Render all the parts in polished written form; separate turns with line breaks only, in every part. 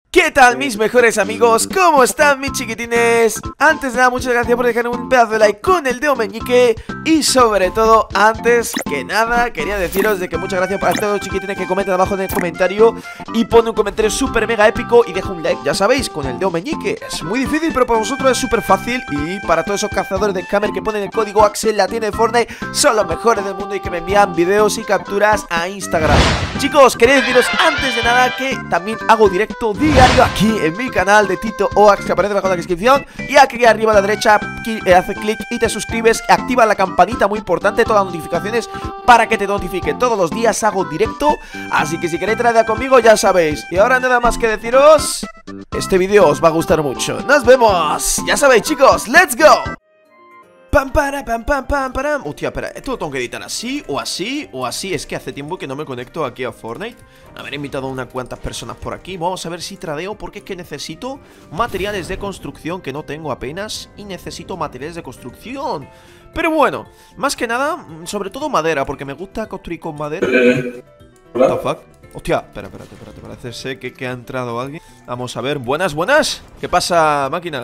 ¿Qué tal mis mejores amigos? ¿Cómo están mis chiquitines? Antes de nada, muchas gracias por dejar un pedazo de like con el dedo meñique. Y sobre todo, antes que nada, quería deciros de que muchas gracias para todos los chiquitines que comentan abajo en el comentario y ponen un comentario súper mega épico y deja un like, ya sabéis, con el dedo meñique. Es muy difícil, pero para vosotros es súper fácil. Y para todos esos cazadores de scammer que ponen el código Axel, la tienda de Fortnite, son los mejores del mundo y que me envían videos y capturas a Instagram. Chicos, quería deciros antes de nada que también hago directo diario aquí en mi canal de Tito Oax, que aparece abajo en la descripción. Y aquí arriba a la derecha haces clic y te suscribes, activa la campanita, muy importante, todas las notificaciones para que te notifiquen. Todos los días hago directo, así que si queréis traer conmigo ya sabéis. Y ahora nada más que deciros, este vídeo os va a gustar mucho. ¡Nos vemos! Ya sabéis, chicos, ¡let's go! Pam, para, pam, pam, pam, pam. Hostia, espera, ¿esto lo tengo que editar así o así o así? Es que hace tiempo que no me conecto aquí a Fortnite. Haber invitado a unas cuantas personas por aquí. Vamos a ver si tradeo, porque es que necesito materiales de construcción que no tengo apenas. Y necesito materiales de construcción. Pero bueno, más que nada, sobre todo madera, porque me gusta construir con madera. What the fuck? Hostia, espérate, parece ser que ha entrado alguien. Vamos a ver, buenas, buenas. ¿Qué pasa, máquina?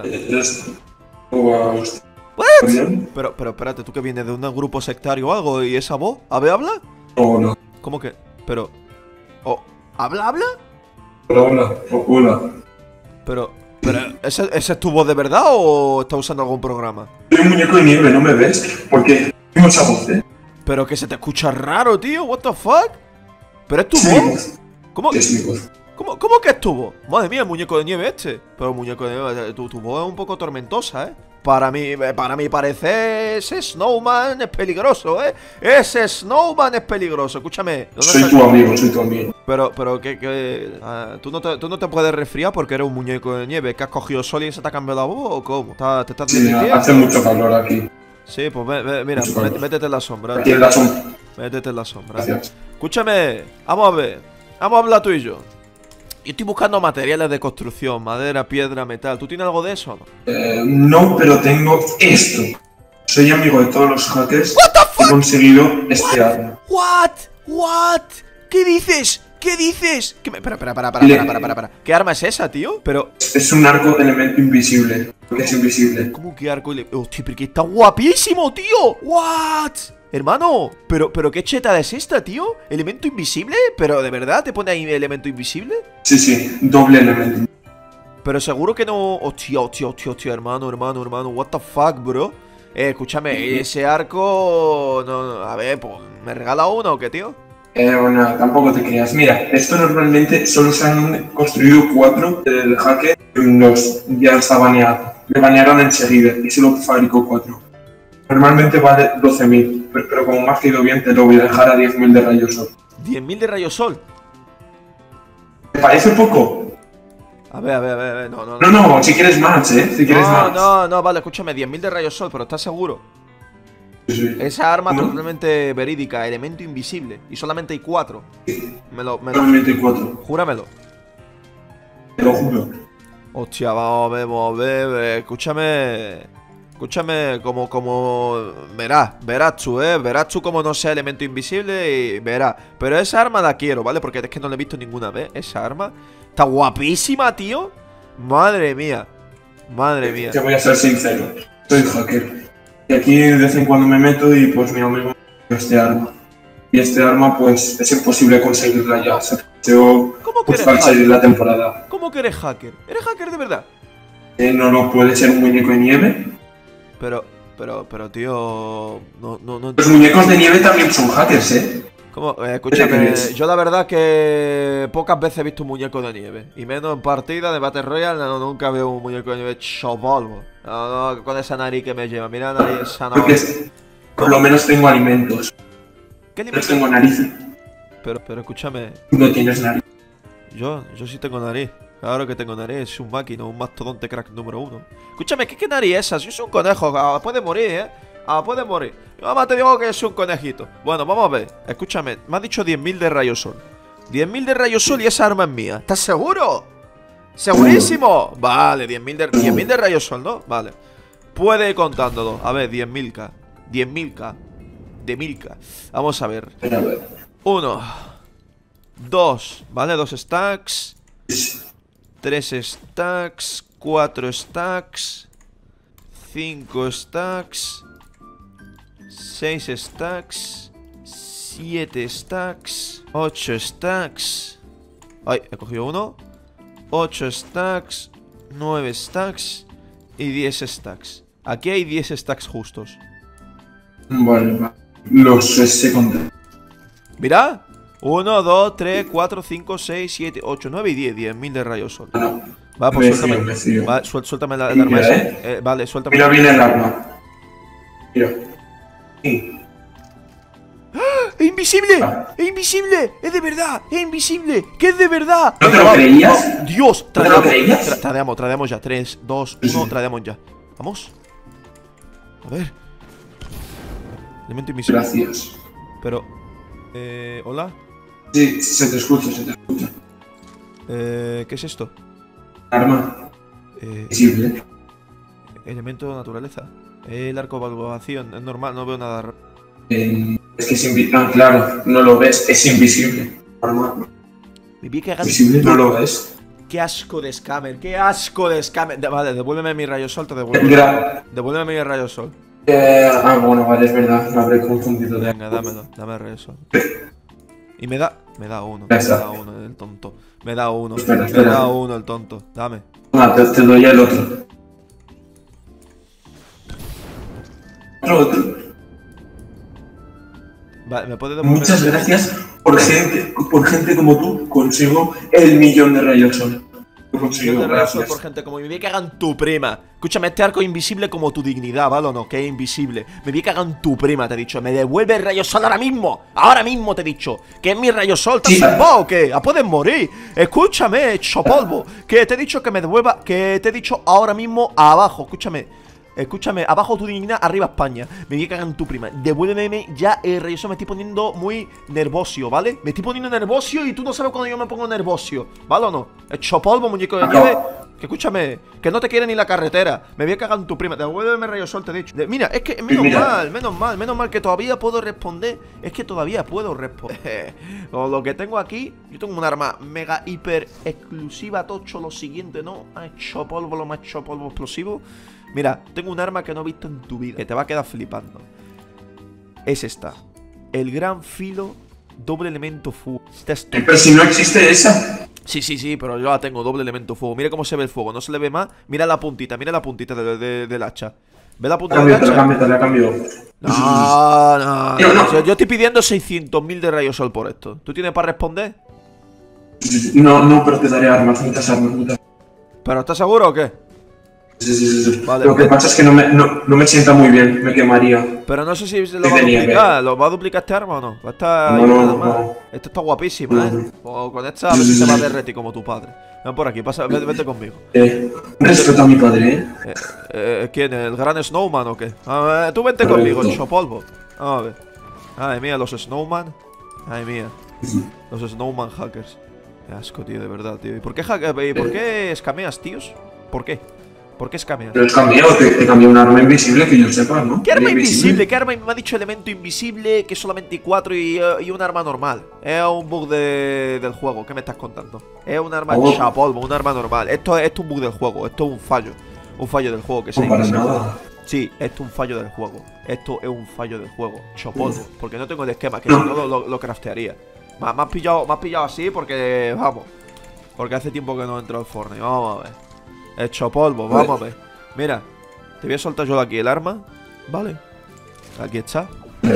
¿What? Pero espérate, tú que vienes de un grupo sectario o algo, ¿y esa voz? ¿Ave habla?
Hola.
¿Cómo que? Pero... Oh, ¿habla?
Hola.
Pero, ¿esa es tu voz de verdad o estás usando algún programa?
Soy un muñeco de nieve, ¿no me ves? Porque tengo esa voz,
Pero que se te escucha raro, tío, what the fuck. ¿Pero es tu voz? ¿Cómo?
Es mi voz.
¿Cómo que es tu voz? Madre mía, el muñeco de nieve este. Pero el muñeco de nieve, tu voz es un poco tormentosa, ¿eh? Para mi parecer, ese Snowman es peligroso, ¿eh? Ese Snowman es peligroso, escúchame.
Soy tu amigo.
Pero, ¿tú no te puedes resfriar porque eres un muñeco de nieve? ¿Que has cogido sol y se te ha cambiado la voz o cómo? ¿Te estás
divirtiendo? Hace mucho calor aquí.
Sí, pues mira, métete en la sombra.
Aquí en la sombra.
Métete en la sombra.
Gracias.
Escúchame, vamos a ver. Vamos a hablar tú y yo. Yo estoy buscando materiales de construcción, madera, piedra, metal. ¿Tú tienes algo de eso o no?
No, pero tengo esto. Soy amigo de todos los hackers.
What the fuck?
He conseguido este arma.
What? ¿Qué dices? Para. ¿Qué arma es esa, tío? Pero...
Es un arco de elemento invisible. Porque es invisible.
¿Cómo que arco? Hostia, pero que está guapísimo, tío. What? Hermano, pero ¿qué chetada es esta, tío? ¿Elemento invisible? ¿Pero de verdad te pone ahí elemento invisible?
Sí, doble elemento.
Pero seguro que no... Hostia, hermano, what the fuck, bro. Escúchame, ese arco... No, a ver, pues, ¿me regala uno o qué, tío?
Bueno, tampoco te creas. Mira, esto normalmente solo se han construido 4 del hacker. Los ya está baneado. Me banearon enseguida y solo fabricó 4. Normalmente vale 12.000, pero como me has ido bien te lo voy a dejar a 10.000 de rayos sol.
¿10.000 de rayos sol?
¿Te parece poco?
A ver, no.
No, si quieres más, si quieres más.
No, vale, escúchame, 10.000 de rayos sol, pero ¿estás seguro?
Sí.
Esa arma es totalmente verídica, elemento invisible, y solamente hay 4.
Solamente hay 4.
Júramelo.
Te lo juro.
Hostia, vamos a ver, escúchame, como verás tú como no sea elemento invisible y verás. Pero esa arma la quiero, ¿vale? Porque es que no la he visto ninguna vez. Esa arma está guapísima, tío. Madre mía.
Te voy a ser sincero, soy hacker. Y aquí de vez en cuando me meto y pues mi amigo me dio este arma. Y este arma pues es imposible conseguirla ya.
¿Cómo que eres
al salir
hacker?
la temporada.
¿Cómo que eres hacker? ¿Eres hacker de verdad?
No puede ser un muñeco de nieve.
Pero, tío, no.
Los muñecos de nieve también son hackers,
¿Cómo? Escúchame, yo la verdad que pocas veces he visto un muñeco de nieve. Y menos en partida de Battle Royale, nunca veo un muñeco de nieve hecho polvo. No, con esa nariz que me lleva, mira la nariz esa nariz.
Porque por lo menos tengo alimentos.
¿Qué
No
alimentos?
tengo nariz.
Pero escúchame,
No tienes nariz.
yo sí tengo nariz. Claro que tengo nariz, es un máquina, un mastodonte crack número 1. Escúchame, ¿qué nariz es esa? Yo soy un conejo, puede morir, puede morir. Yo mamá te digo que es un conejito. Bueno, vamos a ver, escúchame, me has dicho 10.000 de rayos sol. 10.000 de rayos sol y esa arma es mía. ¿Estás seguro? ¿Segurísimo? Vale, 10.000 de rayos sol, ¿no? Vale. Puede ir contándolo. A ver, 10.000k. 10.000k. De 1000k. Vamos a ver. 1, 2, ¿vale? 2 stacks. 3 stacks, 4 stacks, 5 stacks, 6 stacks, 7 stacks, 8 stacks. Ay, he cogido uno. 8 stacks, 9 stacks y 10 stacks. Aquí hay 10 stacks justos.
Vale, va. Los sé contar.
Mira. 1, 2, 3, 4, 5, 6, 7, 8, 9 y 10. 10.000 de rayos sol.
No,
Va, pues
me
suéltame.
fío, me fío.
Va, suéltame el arma
Mira,
esa. Vale, suéltame.
Mira bien el arma. Mira. Sí.
¡Es invisible!
Ah.
¡Es invisible! ¡Es de verdad! ¡Es invisible! ¡Que es de verdad!
¿No te lo
Venga,
creías?
no, ¡Dios!
¿No te lo creías?
Tradeamos ya. 3, 2, 1, tradeamos ya. Vamos. A ver. Elemento invisible.
Gracias.
Pero. ¿Hola?
Sí, se te escucha, se te escucha.
¿Qué es esto?
Arma
Eh,
visible.
elemento de naturaleza. El arco vacío, es normal, no veo nada raro.
Es que es invisible. Ah, claro, no lo ves, es invisible. Arma
Me vi cagando.
visible, no lo ves.
¡Qué asco de scammer! ¡Qué asco de scammer! Vale, devuélveme mi rayo sol, te devuélveme mi rayo sol.
Bueno, vale, es verdad, me habré confundido.
Venga, dámelo, dame el rayo sol. Y me da uno,
Ya
me
está.
da uno el tonto. Me da uno,
Espera,
me
espera.
da uno el tonto. Dame.
Te doy el otro. Otro.
Vale, ¿me puedes devolver?
Muchas gracias por gente como tú. Consigo el millón de rayos sol. Lo
Yo
consigo,
te rayo sol
gracias.
por gente como me vi que hagan tu prima. Escúchame, este arco es invisible como tu dignidad, ¿vale o no? Que es invisible. Me vi que hagan tu prima, te he dicho. Me devuelve el rayo sol ahora mismo. Ahora mismo te he dicho. Que es mi rayo sol. ¿Te has
Sí.
zumbado o qué? Puedes morir. Escúchame, hecho polvo. Que te he dicho que me devuelva. Que te he dicho ahora mismo abajo. Escúchame, abajo tu dignidad, arriba España. Me voy a cagar en tu prima. Devuélveme ya el rayo sol. Me estoy poniendo muy nervosio, ¿vale? Me estoy poniendo nervosio y tú no sabes cuando yo me pongo nervosio, ¿vale o no? Hecho polvo, muñeco de nieve. Que escúchame, que no te quiere ni la carretera. Me voy a cagar en tu prima. Devuélveme el rayo sol, te he dicho. Mira, es que menos mal que todavía puedo responder. Es que todavía puedo responder. Con lo que tengo aquí, yo tengo un arma mega hiper exclusiva, tocho, lo siguiente, ¿no? Ha hecho polvo, lo más hecho polvo explosivo. Mira, tengo un arma que no he visto en tu vida, que te va a quedar flipando. Es esta. El gran filo, doble elemento fuego.
Pero si no existe esa.
Sí, pero yo la tengo, doble elemento fuego. Mira cómo se ve el fuego, no se le ve más. Mira la puntita del hacha. ¿Ve la puntita del hacha?
Te la cambio.
No.
No.
Yo estoy pidiendo 600.000 de rayos sol por esto. ¿Tú tienes para responder?
No, pero te daré armas, muchas armas.
¿Pero estás seguro o qué?
Sí.
Vale,
Lo que pasa es que no me sienta muy bien, me quemaría.
Pero no sé si se lo va a
tenía
duplicar. ¿Lo va a duplicar este arma o no? Va a estar
No,
ahí
no,
nada más.
no.
Esto está guapísima,
No.
¿eh? O con esta a ver si se va a derretir como tu padre. Ven por aquí, vete conmigo.
Respeto a mi padre,
¿Quién? ¿El gran Snowman o qué? A ver, tú vente conmigo, chopolvo. A ver. Ay, mía, los Snowman. Ay, mía. Los Snowman hackers. Qué asco, tío, de verdad, tío. ¿Y por qué escameas, tíos? ¿Por qué? ¿Por qué escameas?
Pero te cambié un arma invisible que yo sepa, ¿no?
¿Qué arma invisible? ¿Qué arma? Me ha dicho elemento invisible, que solamente hay 4 y un arma normal. Es un bug del juego, ¿qué me estás contando? Es un arma chapolvo, un arma normal. Esto es un bug del juego, esto es un fallo. Un fallo del juego que se
No para nada.
Sí, esto es un fallo del juego. Esto es un fallo del juego. Chopolvo, porque no tengo el esquema, que si no lo craftearía. Me has pillado así porque, vamos. Porque hace tiempo que no entro al Fortnite. Vamos a ver. Hecho polvo, vamos a ver. Mira, te voy a soltar yo de aquí el arma. Vale. Aquí está.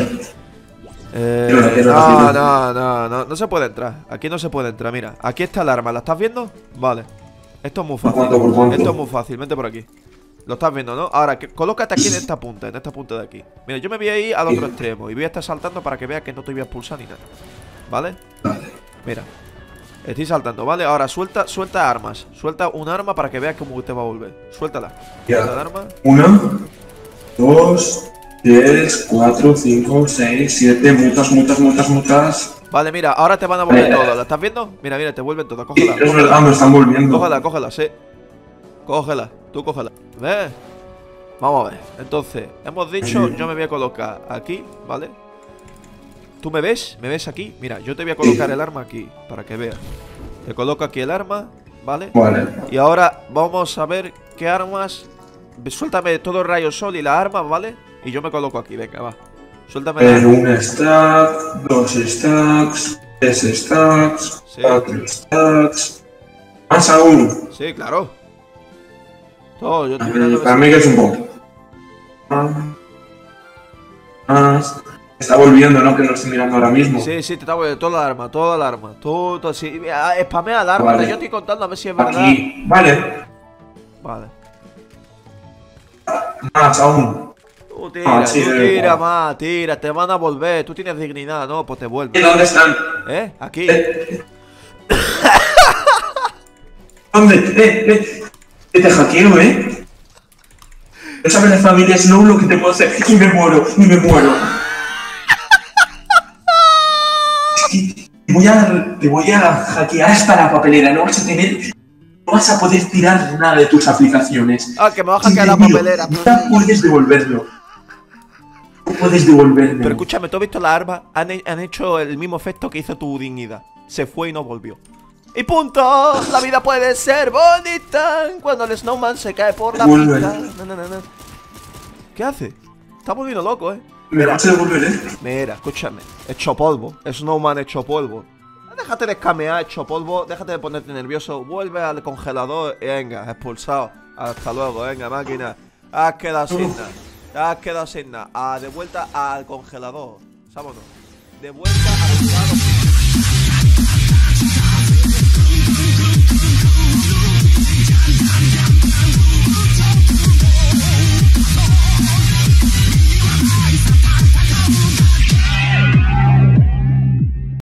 No se puede entrar. Aquí no se puede entrar, mira. Aquí está el arma, ¿la estás viendo? Vale. Esto es muy fácil.
¿Por cuánto?
Esto es muy fácil, vente por aquí. Lo estás viendo, ¿no? Ahora, colócate aquí en esta punta de aquí. Mira, yo me voy a ir al otro extremo y voy a estar saltando para que veas que no te voy a expulsar ni nada. ¿Vale? Mira. Estoy saltando, ¿vale? Ahora suelta armas. Suelta un arma para que veas cómo te va a volver. Suéltala.
Ya.
Suelta el arma.
1, 2, 3, 4, 5, 6, 7. Muchas.
Vale, mira, ahora te van a volver todas. ¿La estás viendo? Mira, te vuelven todas.
Sí,
Cógela.
es verdad, me están volviendo.
Cógela, sí. Cógela, tú cógela. ¿Ves? Vamos a ver. Entonces, hemos dicho, yo me voy a colocar aquí, ¿vale? ¿Tú me ves? ¿Me ves aquí? Mira, yo te voy a colocar el arma aquí, para que veas. Te coloco aquí el arma, ¿vale?
Vale.
Y ahora vamos a ver qué armas. Suéltame todo el rayo sol y las armas, ¿vale? Y yo me coloco aquí, venga, va. Suéltame las armas.
Un stack, 2 stacks, 3 stacks,
Sí.
4 stacks. Más aún.
Sí, claro. Todo, yo estoy mirando.
Para mí que es un poco. Más. Está volviendo, ¿no? Que lo estoy mirando ahora mismo.
Sí, sí, te está volviendo toda la arma, toda la arma. Todo, sí. Spamea el arma,
Vale.
yo estoy contando a ver si es verdad.
Aquí. Vale.
Vale.
Más aún.
Tú tira,
sí,
tú
de
tira
verdad.
más, tira, te van a volver. Tú tienes dignidad, ¿no? Pues te
¿Y
vuelves.
dónde están?
¿Eh? Aquí.
¿Dónde? Que te hackeo, ¿eh? No sabes la familia Snow lo que te puedo hacer. Y me muero, y me muero. Te voy a hackear hasta la papelera. No vas a poder tirar nada de tus aplicaciones.
Ah, que me va a hackear la
Te digo,
papelera.
No puedes devolverlo. No puedes devolverlo.
Pero escúchame, ¿tú has visto las armas? Han hecho el mismo efecto que hizo tu dignidad. Se fue y no volvió. ¡Y punto! La vida puede ser bonita cuando el Snowman se cae por la
Vuelve.
pista. Na. ¿Qué hace? Está volviendo loco, ¿eh?
Me vas a devolver, ¿eh?
Mira, escúchame. Hecho polvo. Snowman hecho polvo. Déjate de escamear, hecho polvo. Déjate de ponerte nervioso. Vuelve al congelador. Y venga, expulsado. Hasta luego, venga, máquina. Has quedado sin nada. Has quedado sin nada. De vuelta al congelador. Vámonos. De vuelta al congelador.